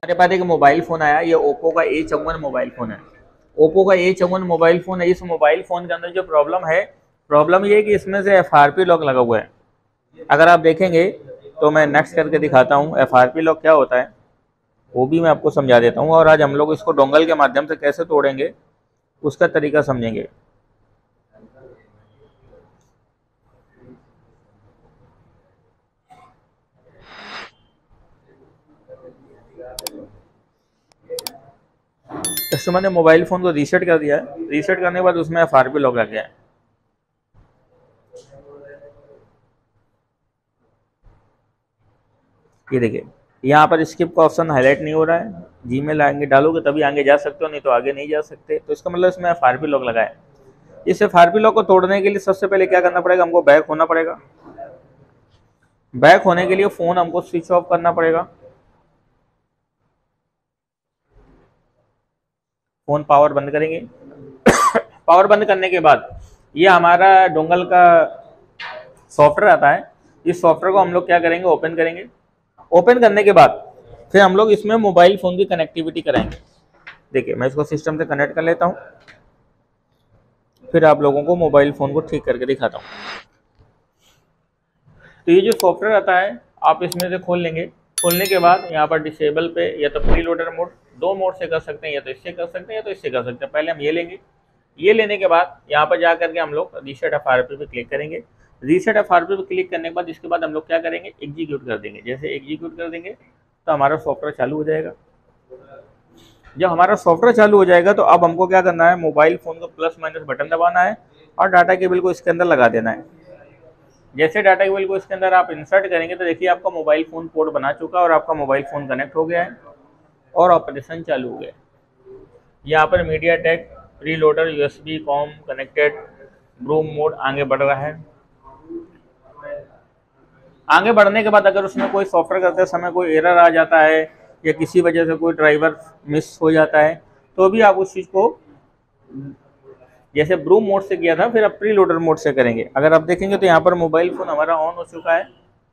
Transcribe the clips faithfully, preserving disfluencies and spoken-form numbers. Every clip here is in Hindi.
हमारे पास एक मोबाइल फ़ोन आया, ये ओप्पो का ए चौवन मोबाइल फ़ोन है। ओप्पो का ए चौवन मोबाइल फ़ोन है। इस मोबाइल फ़ोन के अंदर जो प्रॉब्लम है, प्रॉब्लम ये है कि इसमें से एफ आर पी लॉक लगा हुआ है। अगर आप देखेंगे तो मैं नेक्स्ट करके दिखाता हूँ एफ आर पी लॉक क्या होता है, वो भी मैं आपको समझा देता हूँ। और आज हम लोग इसको डोंगल के माध्यम से कैसे तोड़ेंगे उसका तरीका समझेंगे। कस्टमर ने मोबाइल फ़ोन को रीसेट कर दिया है। रीसेट करने के बाद उसमें एफ आर पी लॉक लग गया है। ये देखिए, यहाँ पर स्किप का ऑप्शन हाईलाइट नहीं हो रहा है। जीमेल आएंगे डालोगे तभी आगे जा सकते हो, नहीं तो आगे नहीं जा सकते। तो इसका मतलब इसमें एफ आर पी लॉक लगा है। इस एफ आर पी लॉक को तोड़ने के लिए सबसे पहले क्या करना पड़ेगा, हमको बैक होना पड़ेगा। बैक होने के लिए फ़ोन हमको स्विच ऑफ करना पड़ेगा। फ़ोन पावर बंद करेंगे। पावर बंद करने के बाद ये हमारा डोंगल का सॉफ्टवेयर आता है। इस सॉफ्टवेयर को हम लोग क्या करेंगे, ओपन करेंगे। ओपन करने के बाद फिर हम लोग इसमें मोबाइल फ़ोन की कनेक्टिविटी कराएंगे। देखिए, मैं इसको सिस्टम से कनेक्ट कर लेता हूँ, फिर आप लोगों को मोबाइल फ़ोन को ठीक करके दिखाता हूँ। तो ये जो सॉफ्टवेयर आता है आप इसमें से खोल लेंगे। खोलने के बाद यहाँ पर डिसेबल पे या तो प्री लोडर मोड, दो मोड से कर सकते हैं, या तो इससे कर सकते हैं या तो इससे कर सकते हैं। पहले हम ये लेंगे। ये लेने के बाद यहाँ पर जा करके हम लोग रीसेट एफ आर पी पे क्लिक करेंगे। रीसेट एफ आर पी पे क्लिक करने के बाद इसके बाद हम लोग क्या करेंगे, एग्जीक्यूट कर देंगे। जैसे एग्जीक्यूट कर देंगे तो हमारा सॉफ्टवेयर चालू हो जाएगा। जब हमारा सॉफ्टवेयर चालू हो जाएगा तो अब हमको क्या करना है, मोबाइल फ़ोन को प्लस माइनस बटन दबाना है और डाटा केबल को इसके अंदर लगा देना है। जैसे डाटा केबल को इसके अंदर आप इंसर्ट करेंगे तो देखिए आपका मोबाइल फ़ोन पोर्ट बना चुका है और आपका मोबाइल फ़ोन कनेक्ट हो गया है और ऑपरेशन चालू हो गया है। यहाँ पर MediaTek preloader U S B COM connected BROM mode आगे बढ़ रहा है। आगे बढ़ने के बाद अगर उसमें कोई सॉफ्टवेयर करते समय कोई एरर आ जाता है या किसी वजह से कोई ड्राइवर मिस हो जाता है तो भी आप उस चीज़ को जैसे ब्रूम मोड से किया था फिर अब प्री लोडर मोड से करेंगे। अगर आप देखेंगे तो यहाँ पर मोबाइल फ़ोन हमारा ऑन हो चुका है।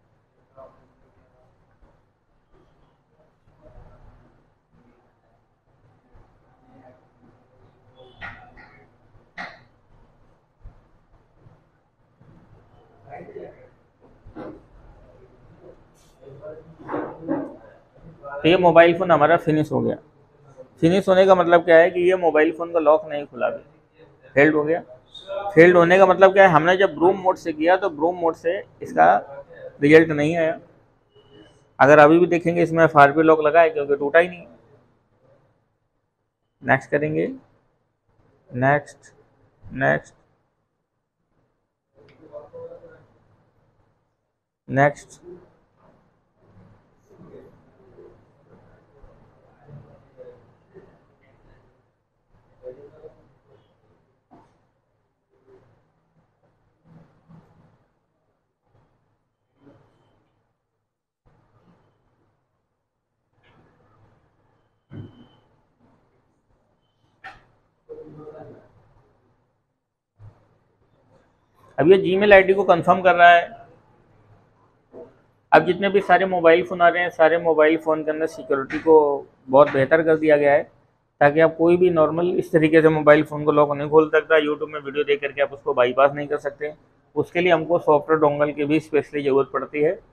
तो ये मोबाइल फ़ोन हमारा फिनिश हो गया। फिनिश होने का मतलब क्या है कि ये मोबाइल फ़ोन का लॉक नहीं खुला, भी फेल्ड हो गया। फेल्ड होने का मतलब क्या है, हमने जब ब्रूम मोड से किया तो ब्रूम मोड से इसका रिजल्ट नहीं आया। अगर अभी भी देखेंगे इसमें एफ आर पी लॉक लगा है क्योंकि टूटा ही नहीं। नेक्स्ट करेंगे, नेक्स्ट नेक्स्ट नेक्स्ट। अब ये जीमेल आईडी को कंफर्म कर रहा है। अब जितने भी सारे मोबाइल फ़ोन आ रहे हैं, सारे मोबाइल फ़ोन के अंदर सिक्योरिटी को बहुत बेहतर कर दिया गया है ताकि आप कोई भी नॉर्मल इस तरीके से मोबाइल फ़ोन को लॉक नहीं खोल सकता। यूट्यूब में वीडियो देख करके आप उसको बाईपास नहीं कर सकते। उसके लिए हमको सॉफ्टवेयर डोंगल की भी स्पेशली ज़रूरत पड़ती है।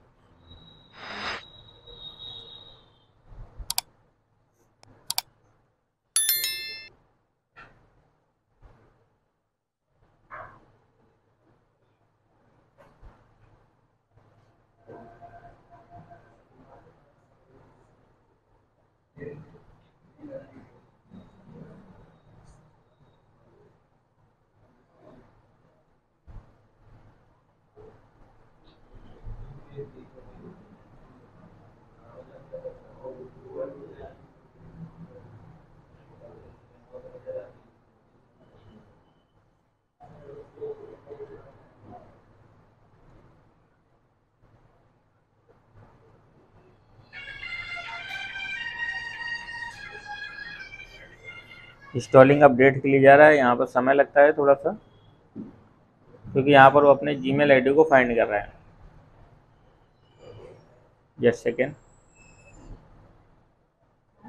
इंस्टॉलिंग अपडेट के लिए जा रहा है, यहाँ पर समय लगता है थोड़ा सा क्योंकि यहाँ पर वो अपने जीमेल आईडी को फाइंड कर रहा है। Just second.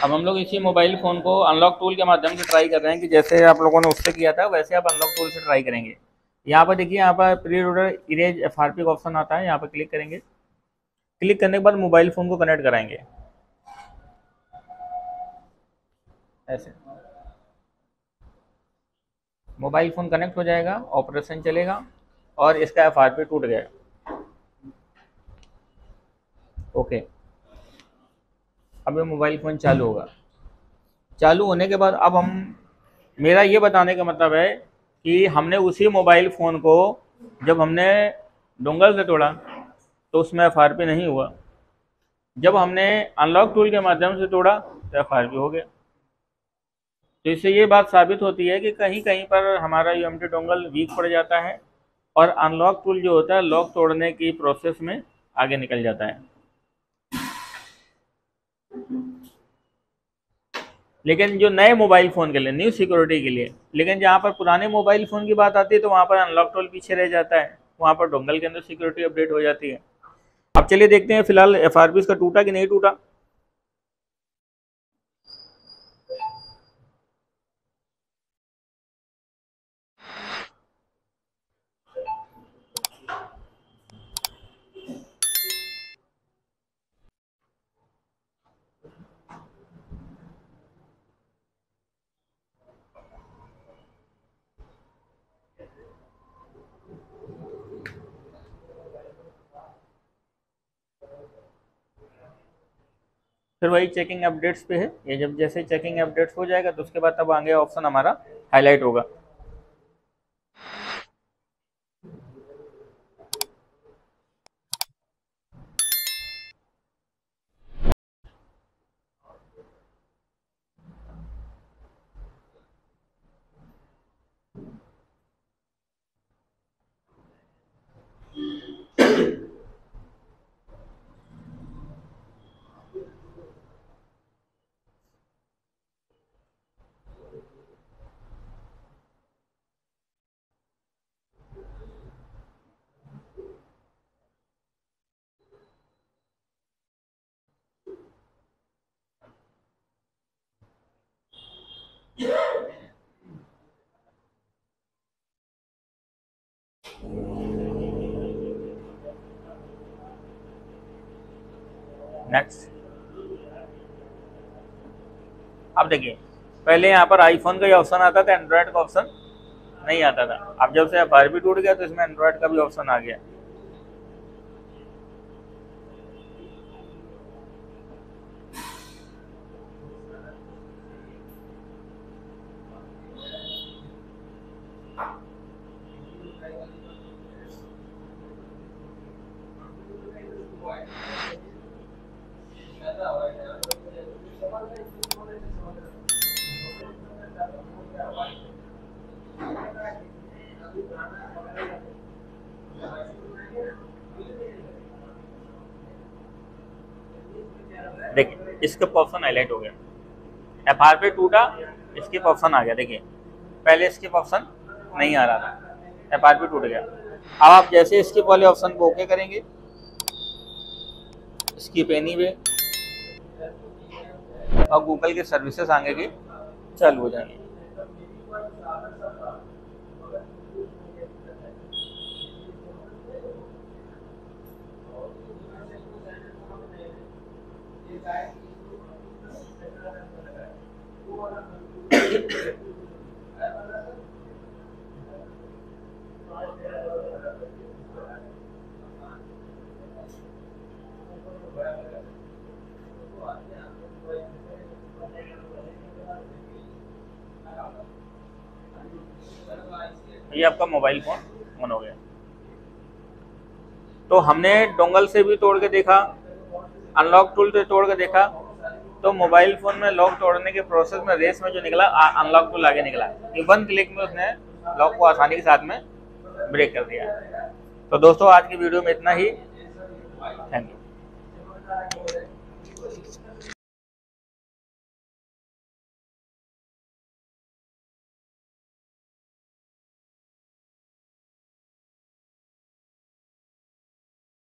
अब हम लोग इसी मोबाइल फ़ोन को अनलॉक टूल के माध्यम से ट्राई कर रहे हैं कि जैसे आप लोगों ने उससे किया था वैसे आप अनलॉक टूल से ट्राई करेंगे। यहाँ पर देखिए, यहाँ पर preloader erase F R P का ऑप्शन आता है, यहाँ पर क्लिक करेंगे। क्लिक करने के बाद मोबाइल फ़ोन को कनेक्ट कराएंगे ऐसे। मोबाइल फ़ोन कनेक्ट हो जाएगा, ऑपरेशन चलेगा और इसका एफ आर पी टूट गया। ओके, अब ये मोबाइल फ़ोन चालू होगा। चालू होने के बाद अब हम, मेरा ये बताने का मतलब है कि हमने उसी मोबाइल फ़ोन को जब हमने डोंगल से तोड़ा तो उसमें एफ आर पी नहीं हुआ, जब हमने अनलॉक टूल के माध्यम से तोड़ा तो एफ आर पी हो गया। तो इससे ये बात साबित होती है कि कहीं कहीं पर हमारा U M T dongle weak पड़ जाता है और अनलॉक टूल जो होता है लॉक तोड़ने की प्रोसेस में आगे निकल जाता है। लेकिन जो नए मोबाइल फ़ोन के लिए, न्यू सिक्योरिटी के लिए, लेकिन जहाँ पर पुराने मोबाइल फ़ोन की बात आती है तो वहाँ पर अनलॉक टूल पीछे रह जाता है, वहाँ पर डोंगल के अंदर सिक्योरिटी अपडेट हो जाती है। अब चलिए देखते हैं फिलहाल एफ आर पी इसका टूटा कि नहीं टूटा। फिर वही चेकिंग अपडेट्स पे है, ये जब जैसे चेकिंग अपडेट्स हो जाएगा तो उसके बाद तब आगे ऑप्शन हमारा हाईलाइट होगा। नेक्स्ट, अब देखिए, पहले यहाँ पर आईफोन का ही ऑप्शन आता था, एंड्रॉयड का ऑप्शन नहीं आता था। अब जब से एफ आर पी टूट गया तो इसमें एंड्रॉयड का भी ऑप्शन आ गया। देखिए, स्किप ऑप्शन हाईलाइट हो गया, एफ आर पी टूटा, स्किप ऑप्शन आ गया। देखिए, पहले स्किप ऑप्शन नहीं आ रहा था, एफ आर पी टूट गया। अब आप जैसे स्किप वाले ऑप्शन को ओके करेंगे, स्किप एनीवे, और गूगल के सर्विसेज आगे के चालू हो जाएंगे। ये आपका मोबाइल फोन ऑन हो गया। तो हमने डोंगल से भी तोड़ के देखा, अनलॉक टूल से तोड़ के देखा, तो मोबाइल फोन में लॉक तोड़ने के प्रोसेस में रेस में जो निकला, अनलॉक टूल आगे निकला। वन क्लिक में उसने लॉक को आसानी के साथ में ब्रेक कर दिया। तो दोस्तों, आज की वीडियो में इतना ही।